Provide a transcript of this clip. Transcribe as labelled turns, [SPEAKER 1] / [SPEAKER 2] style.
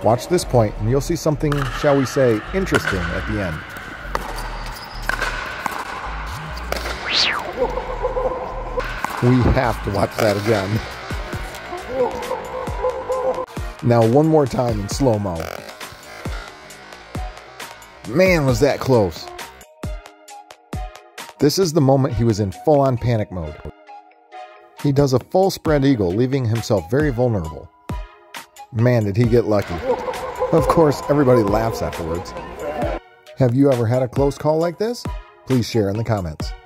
[SPEAKER 1] Watch this point and you'll see something, shall we say, interesting at the end. We have to watch that again. Now one more time in slow-mo. Man, was that close. This is the moment he was in full-on panic mode. He does a full spread eagle, leaving himself very vulnerable. Man, did he get lucky. Of course, everybody laughs afterwards. Have you ever had a close call like this? Please share in the comments.